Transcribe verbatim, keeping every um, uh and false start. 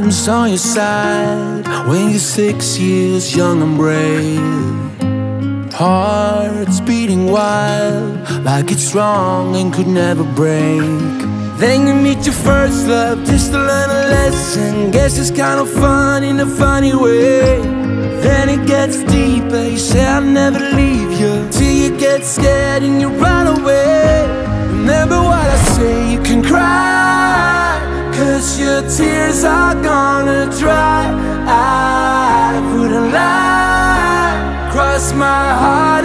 arms on your side when you're six years young and brave. Hearts beating wild like it's wrong and could never break. Then you meet your first love just to learn a lesson. Guess it's kind of fun in a funny way. Then it gets deeper, you say I'll never leave you, till you get scared and you run away. Remember what I say, you can cry, cause your tears are gonna dry. I wouldn't lie, cross my heart